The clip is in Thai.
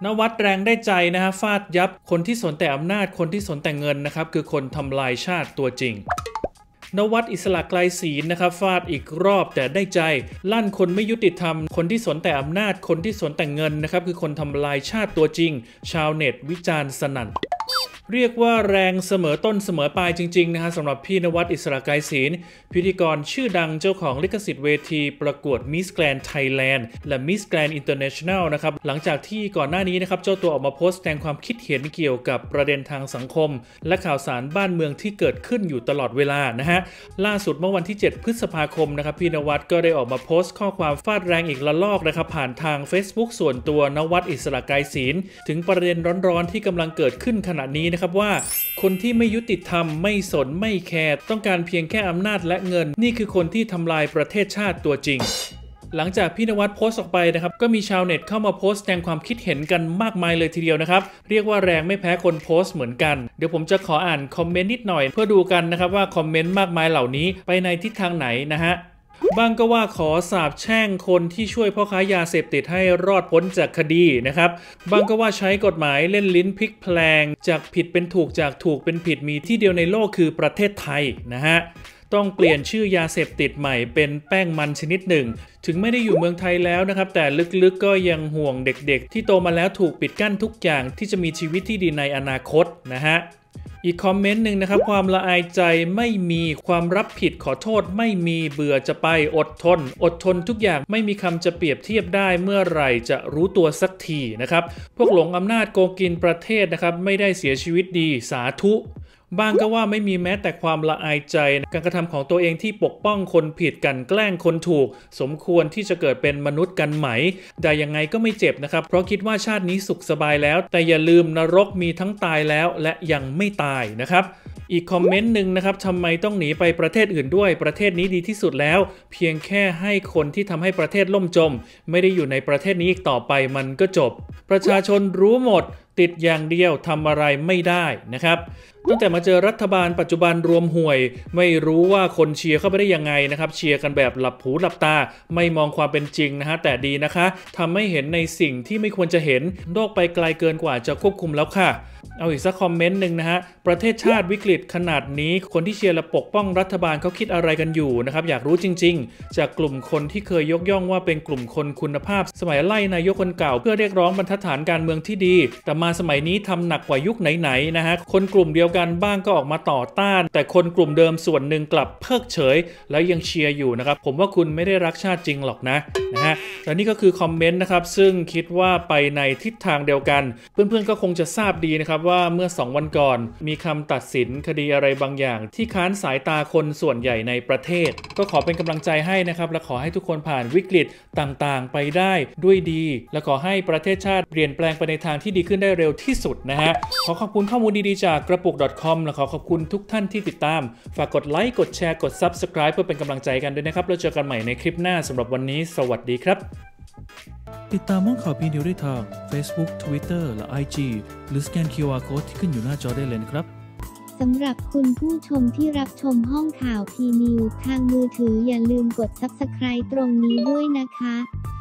วัดแรงได้ใจนะฮะฟาดยับคนที่สนแต่อำนาจคนที่สนแต่เงินนะครับคือคนทำลายชาติตัวจริงนวัดอิสระไกรศรีนะครับฟาดอีกรอบแต่ได้ใจลั่นคนไม่ยุติธรรมคนที่สนแต่อำนาจคนที่สนแต่เงินนะครับคือคนทำลายชาติตัวจริงชาวเน็ตวิจารณ์สนั่นเรียกว่าแรงเสมอต้นเสมอปลายจริงๆนะฮะสำหรับพี่นวัดอิสระไกรศรีพิธีกรชื่อดังเจ้าของลิขสิทธิ์เวทีประกวด Miss Grand Thailand และ Miss Grand International นะครับหลังจากที่ก่อนหน้านี้นะครับเจ้าตัวออกมาโพสต์แสดงความคิดเห็นเกี่ยวกับประเด็นทางสังคมและข่าวสารบ้านเมืองที่เกิดขึ้นอยู่ตลอดเวลานะฮะล่าสุดเมื่อวันที่ 7 พฤษภาคมนะครับพี่นวัดก็ได้ออกมาโพสต์ข้อความฟาดแรงอีกระลอกนะครับผ่านทาง Facebook ส่วนตัวนวัดอิสระไกรศรีถึงประเด็นร้อนๆที่กำลังเกิดขึ้นขณะนี้นะครับว่าคนที่ไม่ยุติธรรมไม่สนไม่แคร์ต้องการเพียงแค่อำนาจและเงินนี่คือคนที่ทำลายประเทศชาติตัวจริงหลังจากพี่นวัดโพสต์ออกไปนะครับก็มีชาวเน็ตเข้ามาโพสต์แสดงความคิดเห็นกันมากมายเลยทีเดียวนะครับเรียกว่าแรงไม่แพ้คนโพสต์เหมือนกันเดี๋ยวผมจะขออ่านคอมเมนต์นิดหน่อยเพื่อดูกันนะครับว่าคอมเมนต์มากมายเหล่านี้ไปในทิศทางไหนนะฮะบางก็ว่าขอสาปแช่งคนที่ช่วยพ่อค้ายาเสพติดให้รอดพ้นจากคดีนะครับบางก็ว่าใช้กฎหมายเล่นลิ้นพลิกแพลงจากผิดเป็นถูกจากถูกเป็นผิดมีที่เดียวในโลกคือประเทศไทยนะฮะต้องเปลี่ยนชื่อยาเสพติดใหม่เป็นแป้งมันชนิดหนึ่งถึงไม่ได้อยู่เมืองไทยแล้วนะครับแต่ลึกๆก็ยังห่วงเด็กๆที่โตมาแล้วถูกปิดกั้นทุกอย่างที่จะมีชีวิตที่ดีในอนาคตนะฮะอีกคอมเมนต์หนึ่งนะครับความละอายใจไม่มีความรับผิดขอโทษไม่มีเบื่อจะไปอดทนทุกอย่างไม่มีคำจะเปรียบเทียบได้เมื่อไหร่จะรู้ตัวสักทีนะครับพวกหลงอำนาจโกงกินประเทศนะครับไม่ได้เสียชีวิตดีสาธุบางก็ว่าไม่มีแม้แต่ความละอายใจการกระทำของตัวเองที่ปกป้องคนผิดกันแกล้งคนถูกสมควรที่จะเกิดเป็นมนุษย์กันไหมแต่ยังไงก็ไม่เจ็บนะครับเพราะคิดว่าชาตินี้สุขสบายแล้วแต่อย่าลืมนรกมีทั้งตายแล้วและยังไม่ตายนะครับอีกคอมเมนต์หนึ่งนะครับทำไมต้องหนีไปประเทศอื่นด้วยประเทศนี้ดีที่สุดแล้วเพียงแค่ให้คนที่ทำให้ประเทศล่มจมไม่ได้อยู่ในประเทศนี้อีกต่อไปมันก็จบประชาชนรู้หมดติดอย่างเดียวทำอะไรไม่ได้นะครับตั้งแต่มาเจอรัฐบาลปัจจุบันรวมห่วยไม่รู้ว่าคนเชียร์เข้าไปได้ยังไงนะครับเชียร์กันแบบหลับหูหลับตาไม่มองความเป็นจริงนะฮะแต่ดีนะคะทำให้เห็นในสิ่งที่ไม่ควรจะเห็นโลกไปไกลเกินกว่าจะควบคุมแล้วค่ะเอาอีกสักคอมเมนต์หนึ่งนะฮะประเทศชาติวิกฤตขนาดนี้คนที่เชียร์และปกป้องรัฐบาลเขาคิดอะไรกันอยู่นะครับอยากรู้จริงๆจากกลุ่มคนที่เคยยกย่องว่าเป็นกลุ่มคนคุณภาพสมัยไล่นายกคนเก่าเพื่อเรียกร้องบรรทัดฐานการเมืองที่ดีแต่มาสมัยนี้ทำหนักกว่ายุคไหนๆนะฮะคนกลุ่มเดียวกันบ้างก็ออกมาต่อต้านแต่คนกลุ่มเดิมส่วนหนึ่งกลับเพิกเฉยแล้วยังเชียร์อยู่นะครับผมว่าคุณไม่ได้รักชาติจริงหรอกนะฮะและนี่ก็คือคอมเมนต์นะครับซึ่งคิดว่าไปในทิศทางเดียวกันเพื่อนๆก็คงจะทราบดีนะครับว่าเมื่อ2 วันก่อนมีคำตัดสินคดีอะไรบางอย่างที่ค้านสายตาคนส่วนใหญ่ในประเทศก็ขอเป็นกำลังใจให้นะครับและขอให้ทุกคนผ่านวิกฤตต่างๆไปได้ด้วยดีและขอให้ประเทศชาติเปลี่ยนแปลงไปในทางที่ดีขึ้นได้เร็วที่สุดนะฮะขอขอบคุณข้อมูลดีๆจากกระปุก .com และขอขอบคุณทุกท่านที่ติดตามฝากกดไลค์กดแชร์กด Subscribe เพื่อเป็นกำลังใจกันด้วยนะครับแล้วเจอกันใหม่ในคลิปหน้าสำหรับวันนี้สวัสดีครับติดตามห้องข่าวพีนิวได้ทาง Facebook Twitter และ IG หรือสแกน QR Code ที่ขึ้นอยู่หน้าจอได้เลยนะครับสำหรับคุณผู้ชมที่รับชมห้องข่าวพีนิวทางมือถืออย่าลืมกด Subscribe ตรงนี้ด้วยนะคะ